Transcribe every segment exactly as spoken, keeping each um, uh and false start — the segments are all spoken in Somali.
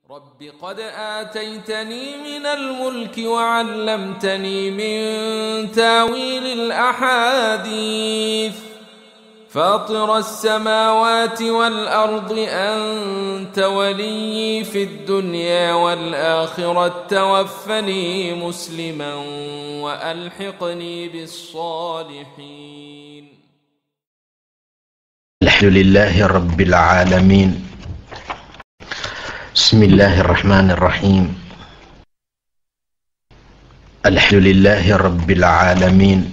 رب قد آتيتني من الملك وعلمتني من تاويل الأحاديث فاطر السماوات والأرض أنت ولي في الدنيا والآخرة توفني مسلما وألحقني بالصالحين. الحمد لله رب العالمين. بسم الله الرحمن الرحيم. الحمد لله رب العالمين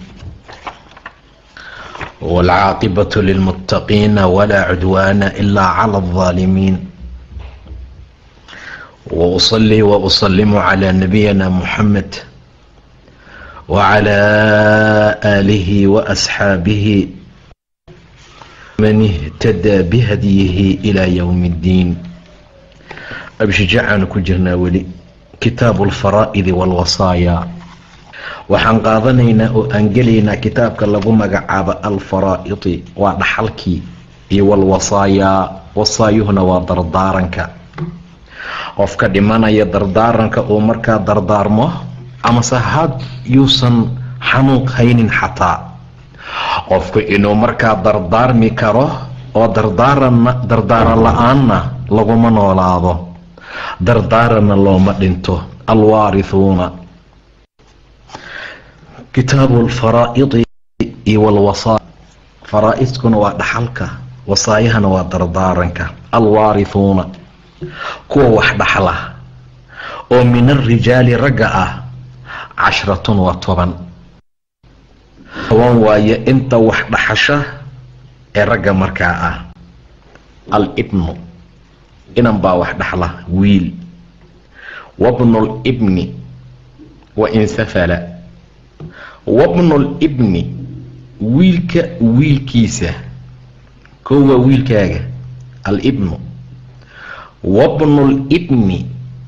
والعاقبة للمتقين ولا عدوان إلا على الظالمين، وأصلي وأسلم على نبينا محمد وعلى آله وأصحابه من اهتدى بهديه إلى يوم الدين. abshijacaan ku jirnaa weli kitaabu alfaraa'idi walwasaaya. waxaan qaadanaynaa oo aan gelaynaa kitaabka lagu magacaabo alfaraa'idi, waa dhaxalkii, iyo walwasaaya, wasaayuhuna waa dardaaranka. qofka dhimanaya dardaaranka uu markaa dardaarmo amase had yuusan xanuun haynin xataa, qofku inuu markaa dardaarmi karo oo dardaaranna dardaaran la-aanna laguma noolaado, dardaaranna looma dhinto. alwaarithuuna. kitaabu alfaraa'idi iyo walwasaaya. faraa'idkuna waa dhaxalka, wasaayahana waa dardaaranka. alwaarithuuna, kuwa wax dhaxla oo min alrijaali ragga ah cashratun waa toban. toban waaye inta wax dhaxasha ee ragga markaa ah. alibnu, inan baa wax dhaxla, wiil. wabnu libni wain safala. wabnu libni, wiilka wiilkiisa. koo waa wiilkaaga, alibnu. wabnu libni,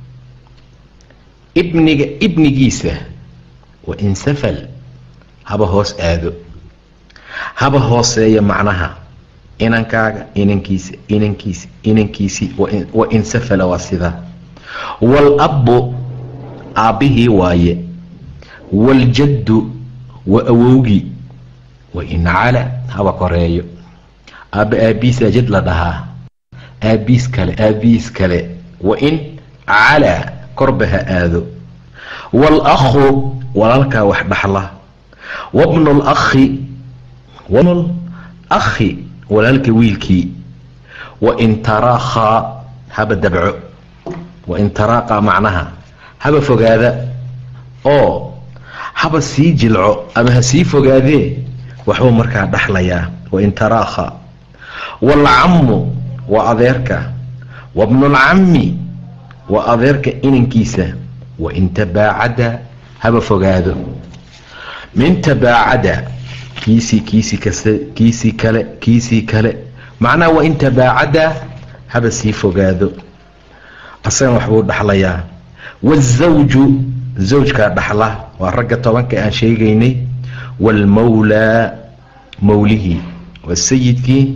ibniga ibnigiisa. wain safal, haba hoos aado, haba hooseeya, macnaha inankaaga inankiisa inankiisa inankiisii. wain safala waa sidaa. waalabbu, aabbihii waaye. waaljaddu, wa awowgii. wain cala, haba koreeyo. aabba aabbiisaa jad la dhahaa, aabbiis kale aabbiis kale. wain calaa, korba ha aado. waalakhu, walaalkaa wax dhaxla. wabnu lakhi, wabnu lakhi, walaalka wiilkii. wain taraakhaa, haba dabco. wain taraaqaa macnaha haba fogaada oo haba sii jilco ama ha sii fogaadee, waxbuu markaa dhaxlayaa. wain taraakhaa. waalcammu, waa adeerka. wabnulcammi, waa adeerka inankiisa. wain tabaacada, haba fogaado. min tabaacada, kiisii kiisii kase kiisii kale kiisii kale, macnaha wain tabaacada, haba sii fogaado, asagana waxbuu dhaxlayaa. wazawju, zawjkaa dhaxla, waa ragga tobanka aan sheegaynay. waalmawlaa, mawlihii, waa sayidkii.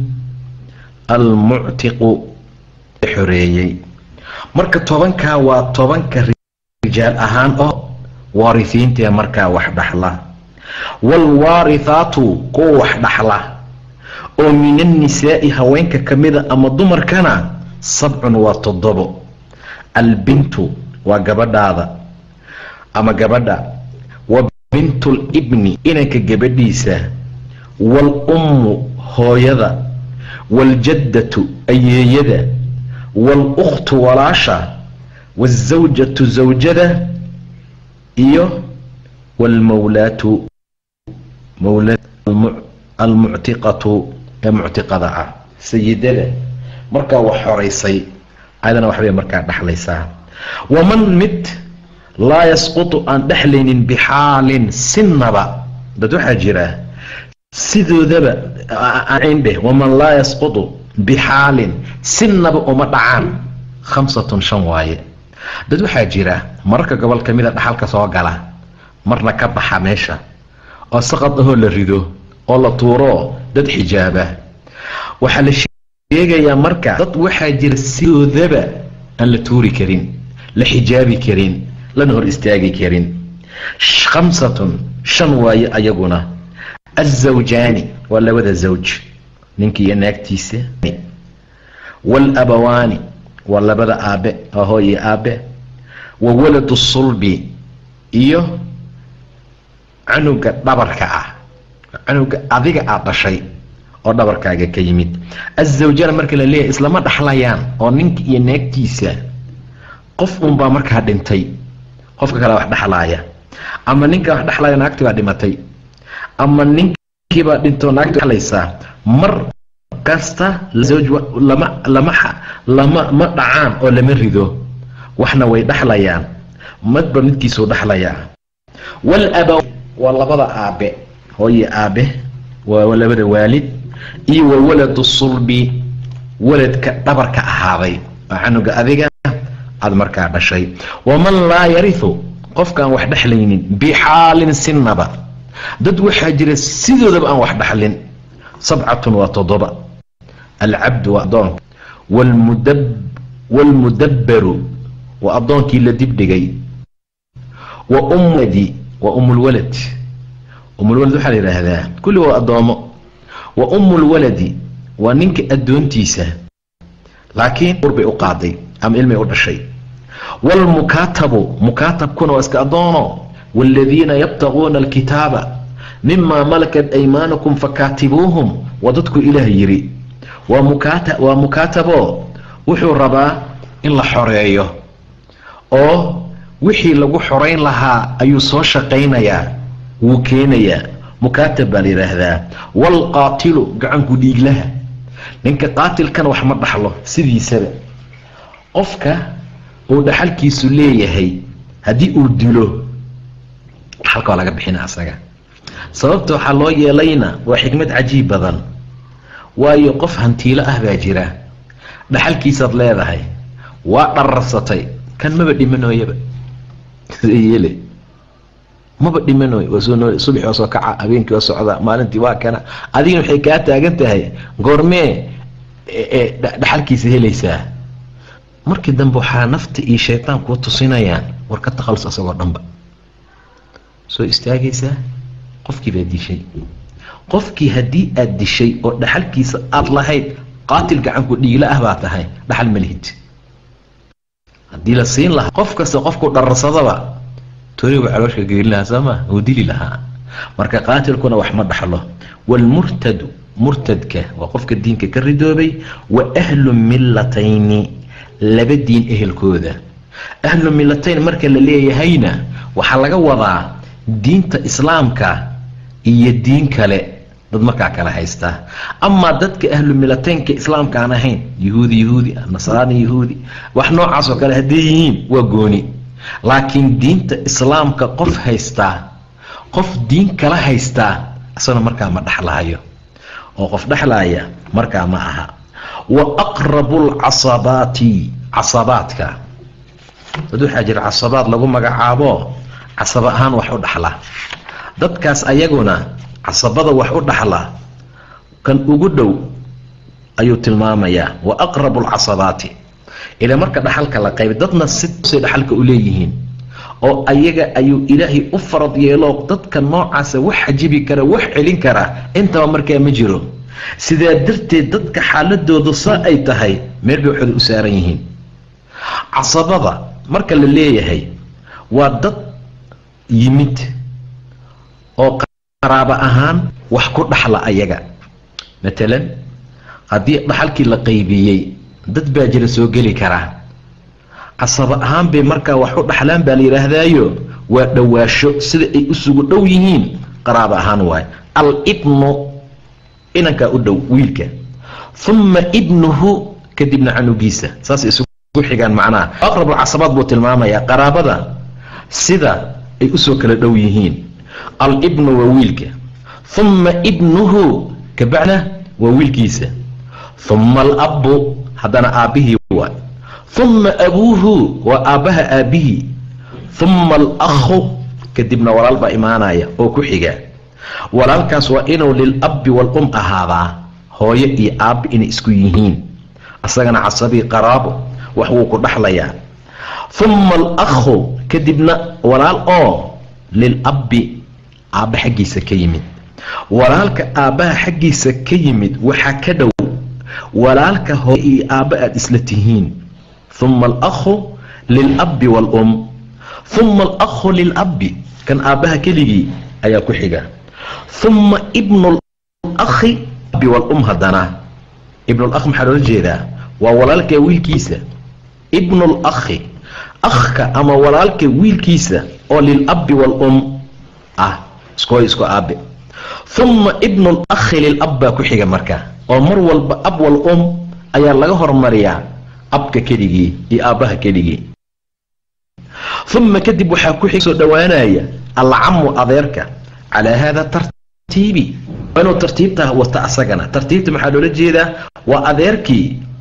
almuctiqu, xoreeyey. marka tobankaa waa tobanka rijaal ahaan oo waarisiintae markaa wax dhaxla. waalwaarithaatu, kuwa wax dhaxla oo min annisaa'i haweenka ka mida ama dumarkana sabcun waa toddobo. albintu, waa gabadhaada ama gabadha. wa bintu libni, inanka gabadhiisa. waalummu, hooyada. waaljaddatu, ayeeyada. waalukhtu, walaasha. waalzawjatu, zawjada. iyo waalmawlaatu, mawla almuctiqatu, ee muctiqada ah, sayidada markaa wax xoraysay, ayadana waxbay markaa dhaxlaysaa. waman mid laa yasqutu, aan dhexlaynin bixaalin, sinaba. dad waxaa jira sidoodaba indheh. waman laa yasqutu bixaalin, sinaba uma dhacaan. khamsatun, shan waaye. dad waxaa jira mararka gobol ka mida dhaxalka soo gala, marna ka baxa meesha, oo saqad ahoo la rido oo la tuuro, dad xijaaba. waxaa la sheegayaa marka dad waxaa jira sidoodaba aan la tuuri karin la xijaabi karin lana hor istaagi karin. khamsatun shan waaye ayaguna azawjaani waa labada zawj ninkii iyo naagtiisa, waalabawaani waa labada aabe hooyo aabe, wa waladu sulbi iyo canuga dhabarka ah, canuga adiga aad dhashay oo dhabarkaaga ka yimid. azawjana marka la leeyahay islama dhaxlayaan oo ninka iyo naagtiisa qof unbaa markaa dhintay, qofka kale wax dhaxlaaya, ama ninka wax dhaxlaaya naagtii baa dhimatay, ama ninkii baa dhintoo naagtii dhaxlaysaa. mar kasta zawj lama lama lama ma dhacaan oo lama rido, waxna way dhaxlayaan, madba midkiisuu dhaxlayaa. walabaw waa labada aabe hooyo aabe waa labada waalid, iyo wa waladu sulbi waladka dhabarka ahaaday oo canuga adiga aad markaa dhashay. waman laa yarihu qofkaan wax dhexlaynin bixaalin sinaba, dad waxaa jira sidoodaba aan wax dhaxlin. sabcatun waa toddoba: alcabdu waa adoonka, waalmudabbaru waa adoonkii la dibdhigay, wa ummadi waa umulwalad. umulwalad waxaa la yidhaahdaa kulli waa adoomo. wa umulwaladi waa ninka addoontiisa laakiin urbay u qaaday ama ilmay u dhashay. waalmukaatabu mukaatabkuna waa iska adoono. waaladiina yabtaguuna alkitaaba mimaa malakat aymaanukum fakaatibuuhum waa dadku ilaah yiri. waa mukaatabo wuxuu rabaa in la xoreeyo oo wixii lagu xorayn lahaa ayuu soo shaqaynayaa, wuu keenayaa. mukaatab baa la yidhaahdaa. waalqaatilu gacanku dhiiglaha, ninka qaatilkana wax ma dhaxlo sidiisaba. qofka uu dhaxalkiisu leeyahay haddii uu dilo dhaxalka waa laga bixina asaga. sababta waxaa loo yeelayna waa xikmad cajiib badan, waayo qof hantiilo ah baa jira, dhaxalkiisaad leedahay, waa dhararsatay, kan maba dhimanooyaba yeele maba dhimanooy, waa soo nool, subaxii waa soo kaca, habeenkii waa socda, maalintii waa kana, adigina waxay kaa taagan tahay goormee dhaxalkiisa helaysaa. markii dambe waxaa nafta iyo shaytaan kuu tusinayaan war ka takhalus asagoo dhanba. soo istaagaysaa, qofkii baa dishay. qofkii haddii aad dishay oo dhaxalkiisa aad lahayd, qaatil gacanku dhiigla ah baa tahay, dhaxal ma lihid. haddii la siin lahaa qof kasta qofku dhararsadaba toriba calooshka geeli lahaa sooma, uu dili lahaa. marka qaatilkuna wax ma dhaxlo. waalmurtadu murtadka waa qofka diinka ka ridoobay. wa ahlu millatayni laba diin ehelkooda. ahlu millatayn marka la leeyahayna waxaa laga wadaa diinta islaamka iyo diin kale dad markaa kala haystaa. amaa dadka ahlu millataynka islaamka aan ahayn, yahuudi yahuudi nasraani yahuudi wax noocaas oo kale hadday yihiin waa gooni. laakiin diinta islaamka qof haystaa, qof diin kala haystaa, isagana markaa ma dhexlaayo oo qof dhexlaaya markaa ma aha. wa aqrabu lcasabaati casabaadka dad waxaa jira casabaad lagu magacaabo casaba ahaan wax u dhaxla. dadkaas ayaguna casabada wax u dhaxla kan ugu dhow ayuu tilmaamayaa. wa aqrabu lcasabaati ilaa marka dhaxalka la qayb dadna si dhaxalka u leeyihiin oo ayaga ayuu ilaahay u farad yeelo. dadka noocaasa wax xajibi kara, wax celin kara intaba markaa ma jiro. sidaa darteed dadka xaaladoodu saa ay tahay meel bay waxooda u saaran yihiin. casabada marka la leeyahay waa dad yimid oo qaraabo ahaan wax ku dhaxla ayaga. matalan haddii dhaxalkii la qaybiyey dad baa jira soo geli karaa, casaba ahaan bay markaa wax u dhaxlaan baa la yidhaahdaayo waa dhowaasho, sida ay isugu dhow yihiin qaraabo ahaan waay. al-ibnu inankaa u dhow wiilka, uma ibnuhu kadibna canugiisa, saas isugu xigaan. macnaha aqrabul casabaad buu tilmaamayaa qaraabada sida ay usoo kala dhow yihiin. al-ibnu waa wiilka, uma ibnuhu kabacna waa wiilkiisa, uma al-abbu haddana aabbihii waay, uma abuuhu waa aabbaha aabbihii, uma al-akhu kadibna walaal baa imaanaya oo ku xiga. walaalkaas waa inuu lilabbi wal-um ahaadaa, hooyo iyo aabbi inay isku yihiin, asagana casabii qaraabo. وحوك دحليا ثم الأخ كدبنا ولال أو للأب أب حقي سكيمد ولالك أبا حقي سكيمد وحكدو ولالك هو أبا إسلتهين ثم الأخ للأب والأم ثم الأخ للأب كان أباها كلي أيا كحيجا ثم ابن الأخ والأم هدنا ابن الأخ محلول جيدا وولالك ويل كيسة ابن الأخ أخك أما ولالك ويل كيسة أو للأب والأم آه اسكو اسكو أب ثم ابن الأخ للأب كحيجا مركا ومر والأب والأم أيا لغهر مريا أبك كلي إي أباها كلي ثم كدب وحاكو حيسو دوانايا العم أضيرك على هذا ترتيبي وأنه ترتيبته هو تأسقنا ترتيبته محلو لجيدا وأضيركي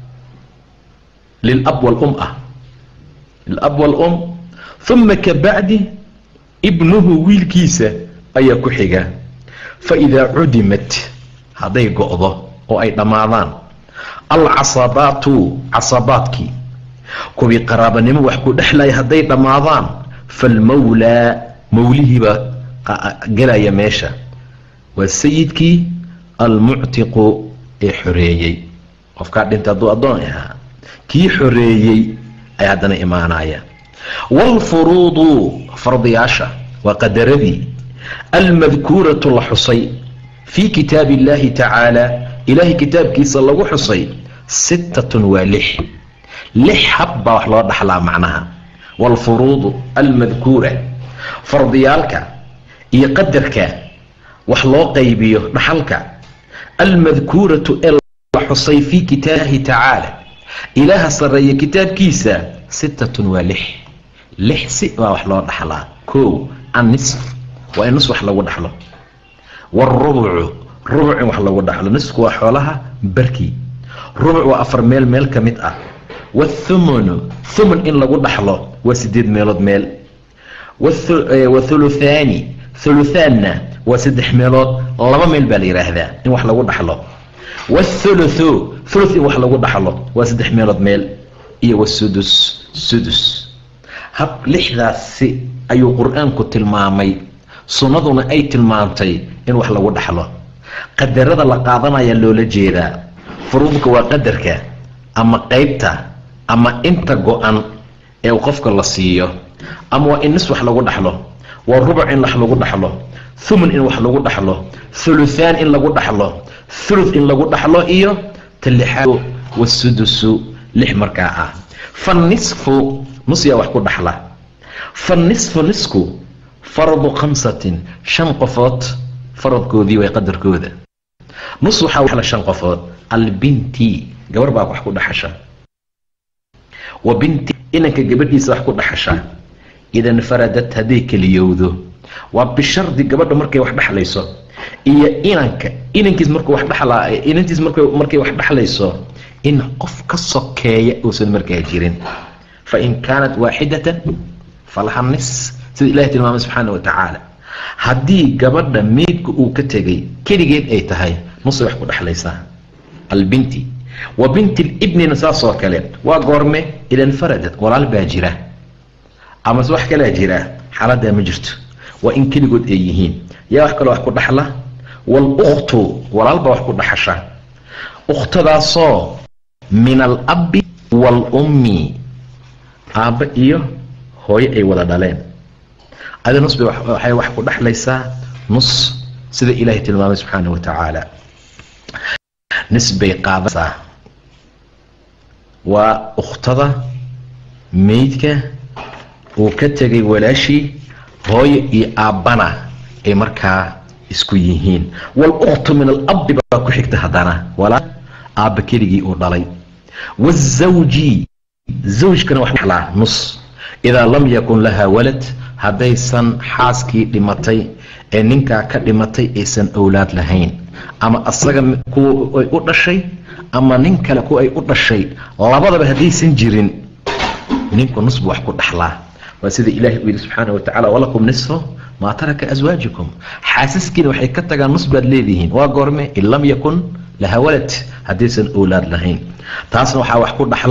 للأب والأم أه. الأب والأم ثم كبعد ابنه ويل كيسة أي كحيقة فإذا عدمت هذا قعضة وأي دماغان العصابات عصاباتك كوي قرابة نمو وحكو دحلا هذا دماغان فالمولى موليه با قلا يماشا والسيد كي المعتق حريي وفكار انت دو اضونها كي حريي اي هدنا ايمانايا والفروض فرضياشا وقدرذي المذكورة الحصي في كتاب الله تعالى إلهي كتاب كي صلى الله حصي ستة ولح لح حبة وحلا دحلا معناها والفروض المذكورة فرضيالك يقدرك وحلو قيبيه نحلك المذكورة الحصي في كتابه تعالى إله سرية كتاب كيسا ستة ولح لح سئوا وحلو نحلا كو النصف والنصف وحلو نحلا والربع ربع وحلو نحلا نصف وحولها بركي ربع وأفر ميل ميل كمتأ والثمن ثمن إن لو نحلا وسديد ميلود ميل والثلثاني ثلثان وسدح ميلود لما ميل بالي هذا إن وح لو دحلو والثلث ثلث إن وح لو دحلو وسدح ميلود ميل إيه والسدس سدس هب لحظة سي أي قرآن كتلمامي صندونا أي تلمامتي إن وح لو دحلو قدر هذا لقاضنا يلو لجيدا فروضك وقدرك أما قيبته أما أنت قوان أو قفك الله سيئو أما وإن نسوح لو دحلو والربع إن لح لو دحلو ثمن إن وح لو دحلو ثلثان إن لو دحلو ثلث إن لو دحلو إيو تلحاو والسدس لح مركاعة فالنصف نصيا وحكو دحلا فالنصف نسكو فرض خمسة شنقفات فرض كودي ويقدر كوذا نص حاول شنقفات البنتي جوار باك وحكو دحشا وبنتي إنك جبرتي سوحكو دحشا إذا انفردت هذيك اليوذو وبالشرط قبل مركي واحد حليصه إيه إنك إنك مركي واحد حلا إنك مركي مركي واحد حليصه إن قف كالصكاية وسن مركي جيرين فإن كانت واحدة فلها النص سيد الله تلمام سبحانه وتعالى هدي قبل ميك وكتجي كده جيت أي تهاي نص يحكوا حليصه البنتي وبنت الابن نساء كلام وقرمه إذا انفردت ولا الباجرة أما سوح كلا جرا حالة مجرت وإن كل جد أيهين يا وحكي لو حكوا دحلا والأخت والألبا وحكوا دحشة أخت ذا صا من الأب والأم أب إيه هوي أي ولا دلين هذا نص بحي وحكوا دحلا يسا نص سيد إلهي تلمام سبحانه وتعالى نسبة قاضة وأخت ذا ميتك وكتغي ولاشي هوي اي ابانا اي مركا اسكو يهين والاخت من الاب باكو حكته هدانا ولا اب كيرغي او دلاي والزوجي زوج كان وحلا نص اذا لم يكن لها ولد هدايسن حاسكي دمتي ان نينكا كدمتي ايسن اولاد لهين اما اصغا كو اي او دشاي اما نين كلا كو اي او دشاي لبدaba hadaysan jirin ninku nusbu wax ku dhaxlaa وسيد إلهي سبحانه وتعالى ولكم نصفه ما ترك أزواجكم حاسسكين وحي كتغا نصب ليدهين وقرمه إن لم يكن لها ولد حديث أولاد لهين تاسنا وحا وحكو دحلا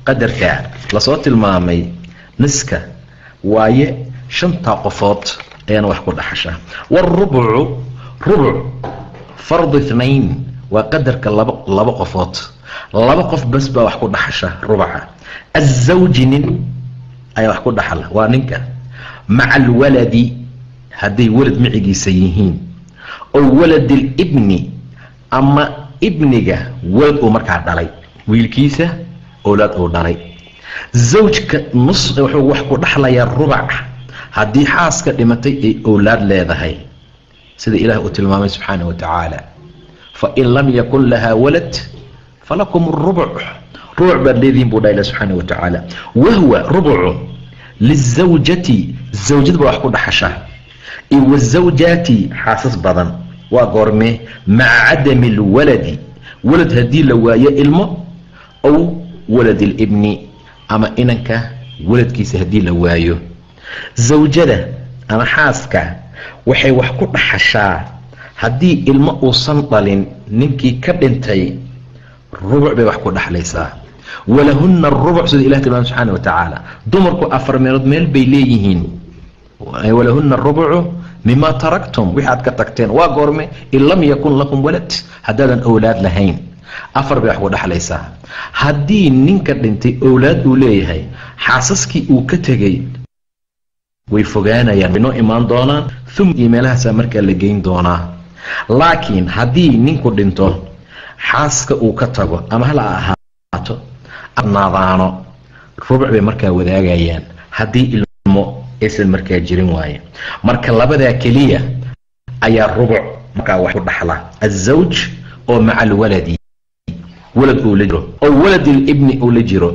qadarka la soo tilmaamay niska waaye shanta qofood ayaan wax ku dhaxashaa. والربع ربع فرض اثنين وقدرك لaba laba qofood laba qof bas baa wax ku dhaxasha rubca. الزوج nin ayaa wax ku dhaxala waa ninka مع الولد haday walad micigiisa yihiin oo walad الابن ama ibniga walad uu markaa dhalay wiilkiisa awlaad uu dhalay. zawjka nus wuxuu wax ku dhaxlayaa rubac haddii xaaska dhimatay ay awlaad leedahay sida ilaah uu tilmaamay subxaanahu wa tacaala fain lam yakun lahaa walad falakum rubuc rubuc baad leedihiin buu dhaha ilah subxaanahu wa tacaala. wahwa rubucu lizawjati zawjad baa wax ku dhaxashaa iyo wazawjaati xaasas badan waa goormee maca cadami lwaladi walad haddii la waayo ilmo aw walad libni ama inanka waladkiisa haddii la waayo. zawjada ama xaaska waxay wax ku dhaxashaa haddii ilmo uusan dhalin ninkii ka dhintay rubuc bay wax ku dhaxlaysaa. walahunna rubuc sida ilah tilmaamay subxaana wa tacaala dumarku afar meelood meel bay leeyihiin. walahunna rubucu mima taraktum wixii aad ka tagteen waa goorme in lam yakun lakum walad haddaadan awlaad lahayn afar bay wax ku dhaxlaysaa. haddii ninka dhintay awlaad uu leeyahay xaasaskii uu ka tegay way fogaanayaan inoo imaan doonaan thumkii meelahaasaa markaa la geyn doonaa. laakiin haddii ninku dhinto xaaska uu ka tago ama hala ahaato naadaano rubuc bay markaa wadaagayaan haddii ilmo aysan markaa jirin waaye. marka labadaa keliya ayaa rubuc markaa wax ku dhaxla. azawj oo maca alwaladi walad uu la jiro oo walad libni uu la jiro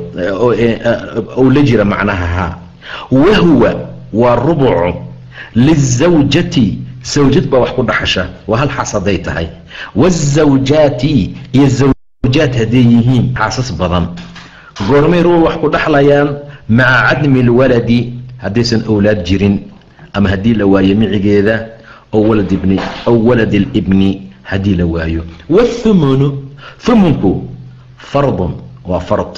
uu la jira macnaha ha. wahuwa waa rubucu lizawjati zawjad baa wax ku dhaxasha waa hal xaas hadday tahay. wazawjaati iyo zawjaad hadday yihiin xaasas badan goormay rubuc wax ku dhaxlayaan maca cadmi lwaladi haddaysan awlaad jirin ama haddii la waayo micigeeda oo walad ibni aw walad libni haddii la waayo. wathumunu thumunku fardun waa fard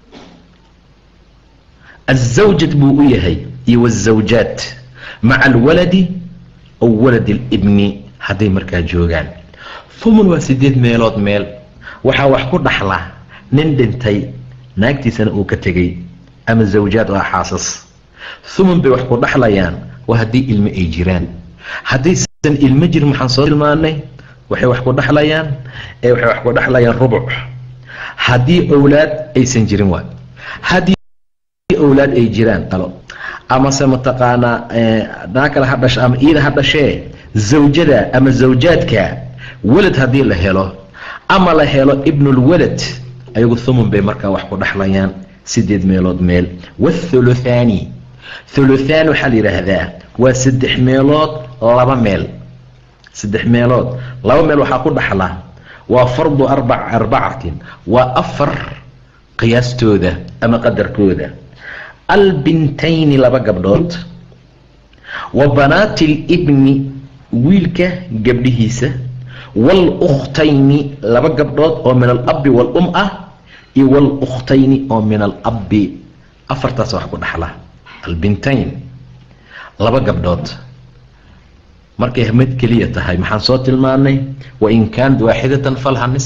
الزوجة buu u yahay iyo wالزawjaat maca alwaladi aw walad libni hadday markaa joogaan. thumun waa sideed meelood meel waxaa wax ku dhaxla nin dhintay naagtiisana uu ka tegay ama zawjaad waa xaasas. thumun bay wax ku dhaxlayaan waa haddii ilmo ay jiraan. haddaysan ilmo jirin maxaan soo tilmaanay waxay wax ku dhaxlayaan ee waxay wax ku dhaxlayaan rubuc haddii awlaad aysan jirin waay. haddii awlaad ay jiraan qalo amase mataqaanaa naa kale ha dhasha ama iida ha dhashee zawjada ama zawjaadka walad haddii la helo ama la helo ibnulwalad ayagu thumun bay markaa wax ku dhaxlayaan sideed meelood meel. wathuluthaani thuluthaan waxaa la yidhaahdaa waa saddex meelood laba meel saddex meelood laba meel waxaa ku dhaxla waa fardu arbac arbacatin waa afar qiyaastooda ama qadarkooda. albintayni laba gabdhood wa banaati libni wiilka gabdhihiisa waalukhtayni laba gabdhood oo min alabbi waalum ah iyo waalukhtayni oo min alabbi afartaas wax ku dhaxla. albintayn laba gabdhood markay mid keliya tahay maxaan soo tilmaanay wain kaanat waaxidatan falha nis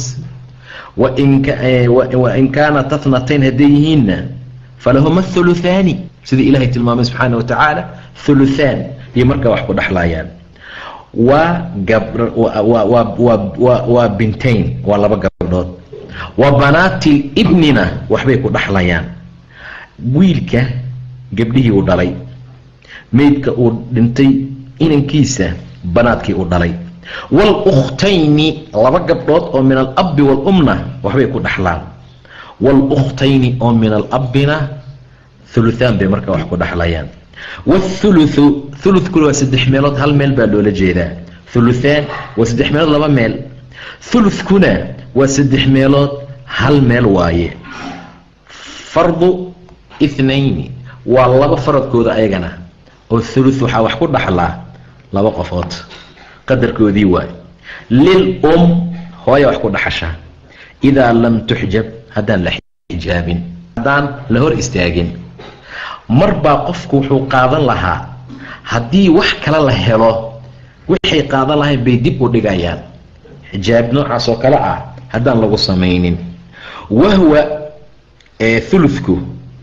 wain kaanat athnatayn hadday yihiinna falahuma thuluthaani sida ilaahay tilmaamay subxaana wa tacaala thuluthaan iyo markaa wax ku dhaxlayaan. waa gabdh waa bintayn waa laba gabdhood. wa banaati libnina waxbay ku dhaxlayaan wiilka gabdhihii uu dhalay meydka uu dhintay inankiisa banaadkii uu dhalay. waalukhtayni laba gabdhood oo min alabbi waalumna waxbay ku dhaxlaan. waalukhtayni oo min alabbina thuluthaan bay markaa wax ku dhaxlayaan. wathuluthu thuluthkuna waa saddex meelood hal meel baa loola jeedaa. thuluthaan waa saddex meelood laba meel. thuluthkuna waa saddex meelood hal meel waaye. fardu ithnayni waa laba faradkooda ayagana oo thuluth waxaa wax ku dhaxlaa laba qofood qadarkoodii waay. lil um hooya wax ku dhaxasha idaa lam tuxjab haddaan la xijaabin haddaan la hor istaagin. marbaa qofku wuxuu qaadan lahaa haddii wax kale la helo waxay qaadan lahayn bay dib u dhigayaan. xijaab noocaas oo kale ah haddaan lagu samaynin. wahwa ee thuluthku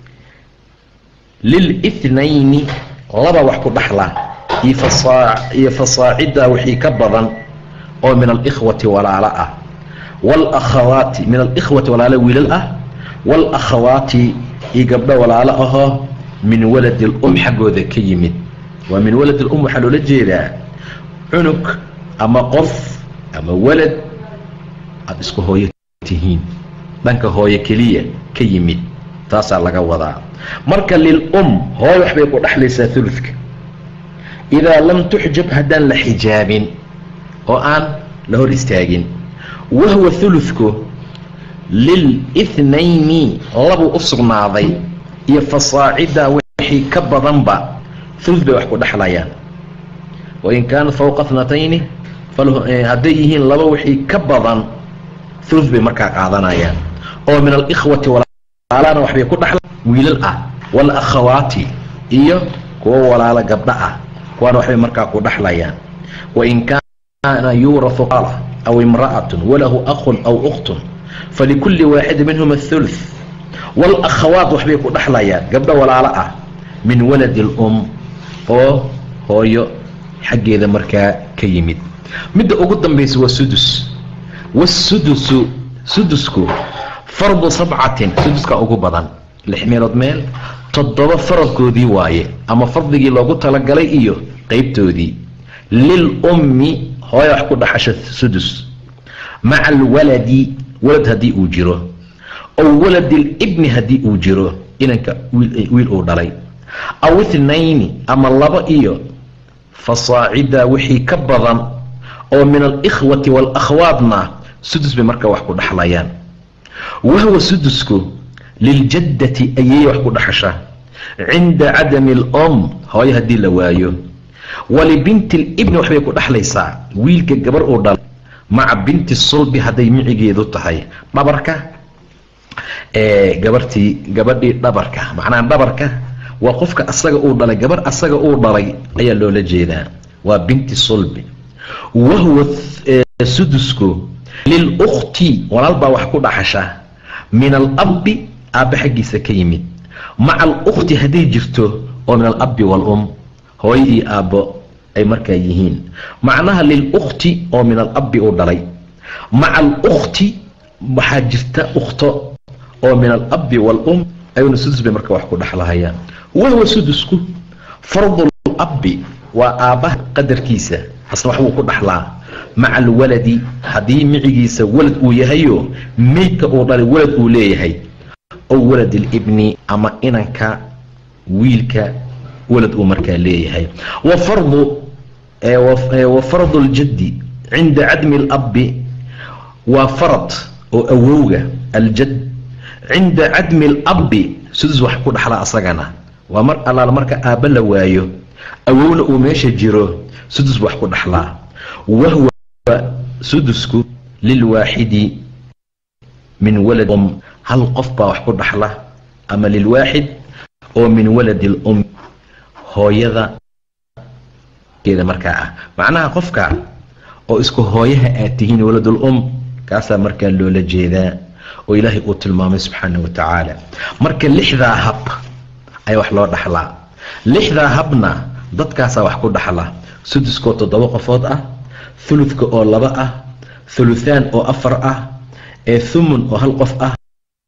lilithnayni laba wax ku dhaxla iyo fasaacida wixii ka badan oo min alikhwati walaala ah walakhawaati min alikhwati walaala wiilal ah walakhawaati iyo gabdho walaalo ahoo min waladi lum xaggooda ka yimid. waa min waladi lum waxaa loola jeedaa cunug ama qof ama walad aada isku hooyo tihiin dhanka hooyo keliya ka yimid taasaa laga wadaa. marka lilum hooy waxbay ku dhexlaysaa thuluthka idaa lam tuxjab haddaan la xijaabin oo aan la hor istaagin. wahwa thuluthku lilithnayni labuu u sugnaaday iyo fasaacida wixii ka badanba thuluth bay wax ku dhexlayaan. wain kaanat fawqa thnatayni hadday yihiin laba wixii ka badan thuluth bay markaa qaadanayaan oo min alikhwati walaalana waxbay ku dhexla wiilal ah walakhawaati iyo kuwo walaalo gabdha ah kuwaana waxbay markaa ku dhexlayaan. wain kaana yuurahu qaala aw imra'atun walahu akhun aw ukhtun falikulli waaxidi minhum athuluth. walakhawaat waxbay ku dhexlayaan gabdho walaalo ah min waladi lum oo hooyo xaggeeda markaa ka yimid. midda ugu dambaysa waa sudus. wasudusu sudusku fardu sabcatin suduska ugu badan lix meelood meel toddoba faradkoodii waaye ama fardigii loogu talagalay iyo qeybtoodii. lilummi hooya wax ku dhaxasha sudus maca alwaladi walad haddii uu jiro aw waladi libni haddii uu jiro inanka wiil uu dhalay aw ithnayni ama laba iyo fasaacida wixii ka badan oo min alikhwati walakhwaatna sudus bay markaa wax ku dhexlayaan. wahwa sudusku liljaddati ayay wax ku dhaxasha cinda cadami alum hooyo haddii la waayo. walibinti libni waxbay ku dhexlaysaa wiilka gabar uu dhalay maca binti sulbi hadday micigeedu tahay dhabarka ee gabartii gabadhii dhabarka macnaha dhabarka waa qofka asaga uu dhalay gabar asaga uu dhalay ayaa loola jeedaa waa binti sulbi. wahwa sudusku lilukhti walaal baa wax ku dhaxasha min alabbi aabba xaggiisa ka yimid maca alukhti hadday jirto oo min alabbi waalum hooyo iyo aabbo ay markaa yihiin. macnaha lilukhti oo min alabbi uu dhalay maca alukhti waxaa jirta ukhto oo min alabbi waalum ayuuna sudus bay markaa wax ku dhexlahayaan. wahwa sudusku fardulabbi waa aabbaha qadarkiisa asna waxbuu ku dhaxlaa maca alwaladi haddii micigiisa walad uu yahayo meydka uu dhalay walad uu leeyahay ow walad libni ama inanka wiilka walad uu markaa leeyahay. wa fardu wa fardu ljaddi cinda cadmi alabbi waa farad oo awowga aljad cinda cadmi alabbi sudus wax ku dhaxla asagana waa mar allaala marka aabba la waayo awowna uu meesha jiro sudus wax ku dhaxlaa. wahwa sudusku lilwaaxidi min walad um hal qof baa wax ku dhaxla ama lilwaaxid oo min waladi lum hooyada keeda markaa ah macnaha qofka oo isku hooyaha aad tihiin waladul um kaasaa markaa loola jeedaa oo ilaahay uu tilmaamay subxaana wa tacaala. marka lixdaa hab ayaa wax loo dhaxlaa. lixdaa habna dadkaasaa wax ku dhaxla. suduskoo toddoba qofood ah thuluthka oo laba ah thuluthaan oo afar ah ee thumun oo hal qof ah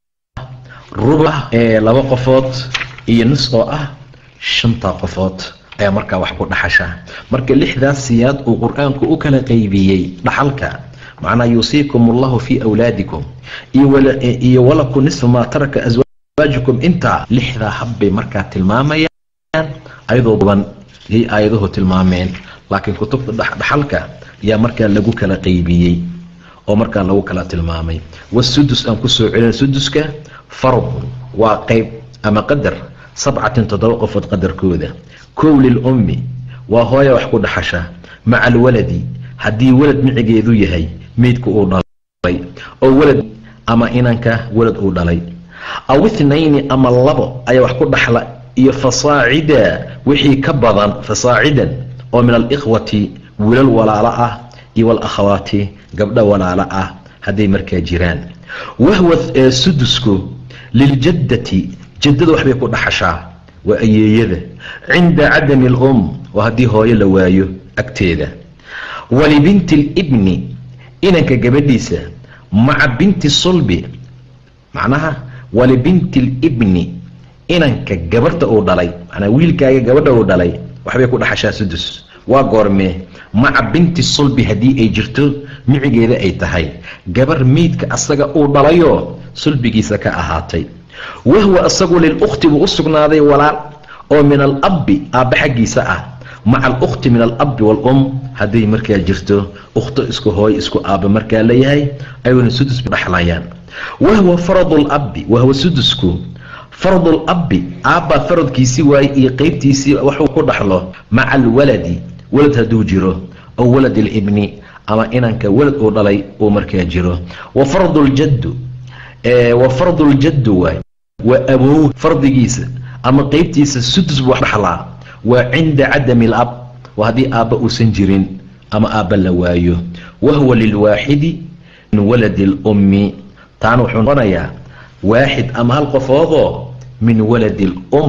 rubac ee laba qofood iyo nus oo ah shantaa qofood ayaa markaa wax ku dhaxasha. marka lixdaas siyaad uu qur-aanku u kala qaybiyey dhaxalka macnaa yuusiikum allahu fii awlaadikum iyo walaku nisfu maa taraka aswaajukum intaa lixdaa habbay markaa tilmaamayaan ayadoo badan yay aayaduhu tilmaameen laakiin kutubta dhaxalka yaa markaa lagu kala qaybiyey oo markaa lagu kala tilmaamay. wasudus aan kusoo celin suduska fardun waa qayb ama qadar sabcatin toddoba qofood qadarkooda. kow lilummi waa hooya wax ku dhaxasha maca alwaladi haddii walad micigeedu yahay meydku uu dhalay oo walad ama inanka walad uu dhalay aw ithnayni ama labo ayaa wax ku dhaxla iyo fasaacida wixii ka badan fasaacidan oo min alikhwati wiilal walaalo ah iyo walakhawaati gabdha walaalo ah hadday markaa jiraan. wahwa sudusku liljaddati jaddada waxbay ku dhaxashaa waa ayeeyada cinda cadami alum waa haddii hooyo la waayo agteeda. walibinti libni inanka gabadhiisa maca binti sulbi macnaha walibinti libni inanka gabarta uu dhalay macnaa wiilkaaga gabadha uu dhalay waxbay ku dhaxashaa sudus. waa goormee maca binti sulbi haddii ay jirto micigeeda ay tahay gabar meydka asaga uu dhalayoo sulbigiisa ka ahaatay. wahwa asagu lilukhti buu u sugnaaday walaal oo min alabbi aabba xaggiisa ah maca alukhti min alabbi waalum hadday markaa jirto ukhto isku hooy isku aabba markaa leeyahay ayuuna sudus dhaxlayaan. wahwa faradu labbi wahwa sudusku fardu labbi aabbaa faradkiisii waaye iyo qeybtiisii waxuu ku dhaxlo maca alwaladi walad hadduu jiro oo walad ilibni ama inanka walad uu dhalay uu markaa jiro. wa fardu ljaddu wa fardu ljaddu waay waa abow fardigiisa ama qeybtiisa sudus buu dhaxlaa waa cinda cadami alab waa haddii aabba uusan jirin ama aabba la waayo. wahwa lilwaaxidi min waladi lummi taana wuxuu noqonayaa waaxid ama hal qofoodoo min waladi lum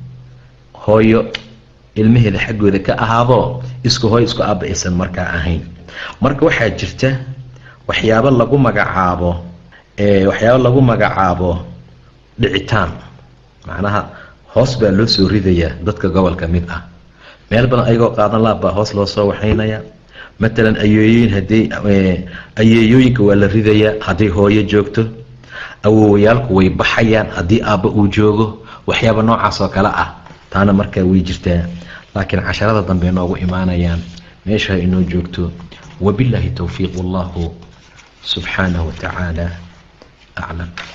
hooyo ilmaheeda xaggooda ka ahaadoo isku hooy isku aabba aysan markaa ahayn. marka waxaa jirta waxyaabo lagu magacaabo waxyaabo lagu magacaabo dhicitaan macnaha hoos baa loo soo ridayaa dadka gobolka mid ah meel badan ayagoo qaadan laha baa hoos loo soo waxaynaya. matalan ayeeyooyin hadday ayeeyooyinka waa la ridayaa hadday hooyo joogto. awowayaalku way baxayaan haddii aabba uu joogo waxyaaba noocaas oo kale ah taana markaa way jirtaa laakiin casharada dambe noogu imaanayaan meesha inoo joogto. wabillahi towfiiq wallahu subxaanahu watacaala aclam.